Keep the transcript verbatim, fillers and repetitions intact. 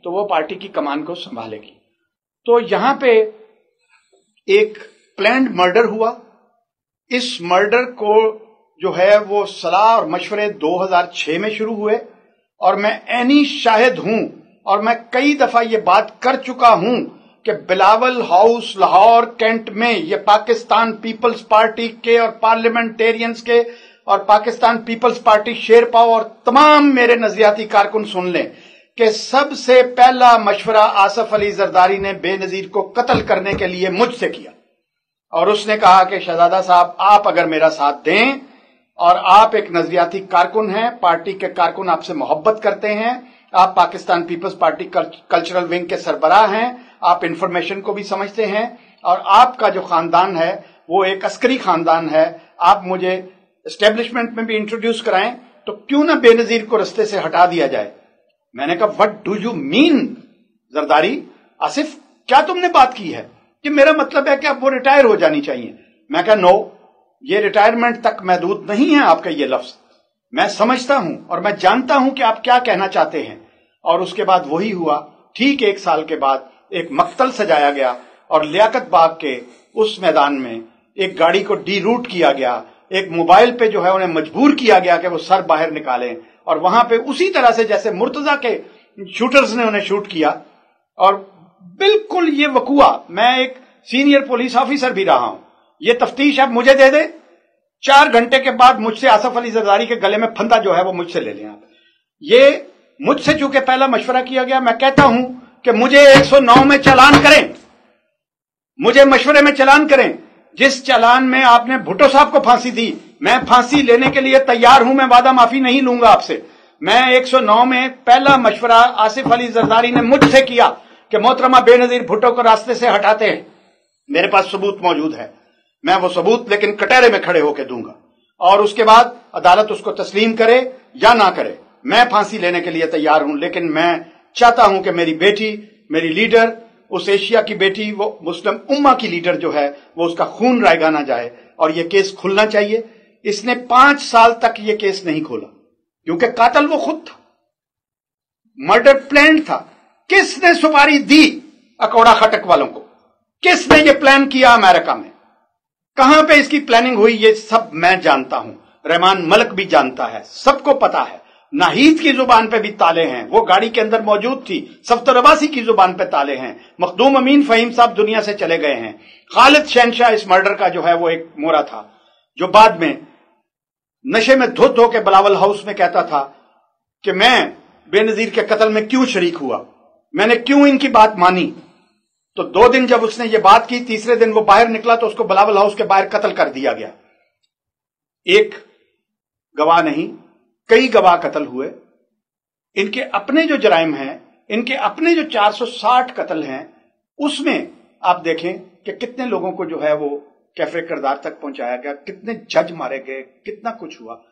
تو وہ پارٹی کی کمان کو سنبھالے گی. تو یہاں پہ ایک پلانڈ مرڈر ہوا. اس مرڈر کو جو ہے وہ صلاح اور مشورے دو ہزار چھ میں شروع ہوئے اور میں عینی شاہد ہوں اور میں کئی دفعہ یہ بات کر چکا ہوں کہ بلاول ہاؤس لاہور کینٹ میں یہ پاکستان پیپلز پارٹی کے اور پارلیمنٹیرینز کے اور پاکستان پیپلز پارٹی شیرپاؤ اور تمام میرے نظریاتی کارکن سن لیں کہ سب سے پہلا مشورہ آصف علی زرداری نے بے نظیر کو قتل کرنے کے لیے مجھ سے کیا. اور اس نے کہا کہ شہزادہ صاحب آپ اگر میرا ساتھ دیں اور آپ ایک نظریاتی کارکن ہیں, پارٹی کے کارکن آپ سے محبت کرتے ہیں, آپ Pakistan peoples party cultural wing کے سربراہ ہیں, آپ انفارمیشن کو بھی سمجھتے ہیں اور آپ کا جو خاندان ہے وہ ایک عسکری خاندان ہے, آپ مجھے اسٹیبلشمنٹ میں بھی انٹروڈیوس کرائیں تو کیوں نہ بے نظیر کو رستے سے ہٹا دیا جائے. میں نے کہا what do you mean Zardari, Asif کیا تم نے بات کی ہے کہ میرا مطلب ہے کہ اب وہ ریٹائر ہو جانی چاہیے. میں کہا نو, یہ ریٹائرمنٹ تک محدود نہیں ہے آپ کا یہ لفظ, میں سمجھتا ہوں اور میں جانتا ہوں کہ آپ کیا کہنا چاہتے ہیں. اور اس کے بعد وہی ہوا. ٹھیک ایک سال کے بعد ایک مقتل سجایا گیا اور لیاقت باغ کے اس میدان میں ایک گاڑی کو ڈی روٹ کیا گیا, ایک موبائل پہ جو ہے انہیں مجبور کیا گیا کہ وہ سر باہر نکالیں اور وہاں پہ اسی طرح سے جیسے مرتضی کے شوٹرز نے انہیں شوٹ کیا. اور بالکل یہ وقوع, میں ایک سینئر پولیس آفیسر بھی رہا ہوں, یہ تفتیش آپ مجھے دے دیں, چار گھنٹے کے بعد مجھ سے آصف علی زرداری کے گلے میں پھندا جو ہے وہ مجھ سے لے لیں آپ. یہ مجھ سے چونکہ پہلا مشورہ کیا گیا, میں کہتا ہوں کہ مجھے ایک سو نو میں چالان کریں, مجھے مشورے میں چالان کریں. جس چالان میں آپ نے بھٹو صاحب کو پھانسی دی, میں پھانسی لینے کے لیے تیار ہوں, میں وعدہ معافی نہیں لوں گا آپ سے. میں ایک سو نو میں پہلا مشورہ آصف علی زرداری نے مجھ سے کیا کہ محترمہ بے نظیر بھٹو کو راستے سے ہٹاتے ہیں. میرے پاس ثبوت موجود ہے, میں وہ ثبوت لیکن کٹہرے میں کھڑے ہو کے دوں گا اور اس کے بعد عدالت اس کو تسلیم کرے یا نہ کرے, میں پھانسی لینے کے لیے تیار ہوں. لیکن میں چاہتا ہوں کہ میری بیٹی, میری لیڈر, اس ایشیا کی بیٹی, وہ مسلم امہ کی لیڈر جو ہے وہ اس کا خون رائگا نہ جائے اور یہ کیس کھلنا چاہیے. اس نے پانچ سال تک یہ کیس نہیں کھولا کیونکہ قاتل وہ خود تھا, مرڈر پلان تھا. کس نے سپاری دی اکوڑا خٹک والوں کو, کس نے یہ پلان کیا امریکہ میں, کہاں پہ اس کی پلاننگ ہوئی, یہ سب میں جانتا ہوں, رحمان ملک بھی جانتا ہے, سب کو پتا ہے. ناہید کی زبان پہ بھی تالے ہیں, وہ گاڑی کے اندر موجود تھی. سفتر عباسی کی زبان پہ تالے ہیں. مخدوم امین فہیم صاحب دنیا سے چلے گئے ہیں. خالد شہنشاہ اس مرڈر کا جو ہے وہ ایک مورا تھا جو بعد میں نشے میں دھت ہو کے بلاول ہاؤس میں کہتا تھا کہ میں بے نظیر کے قتل میں کیوں شریک ہوا, میں نے کیوں ان کی بات مانی. تو دو دن جب اس نے یہ بات کی, تیسرے دن وہ باہر نکلا تو اس کو بلاول ہاؤس کے باہر قتل کر دیا گیا. ایک گواہ نہیں, کئی گواہ قتل ہوئے. ان کے اپنے جو جرائم ہیں, ان کے اپنے جو چار سو ساٹھ قتل ہیں, اس میں آپ دیکھیں کہ کتنے لوگوں کو جو ہے وہ کیفر کردار تک پہنچایا گیا, کتنے جج مارے گئے, کتنا کچھ ہوا.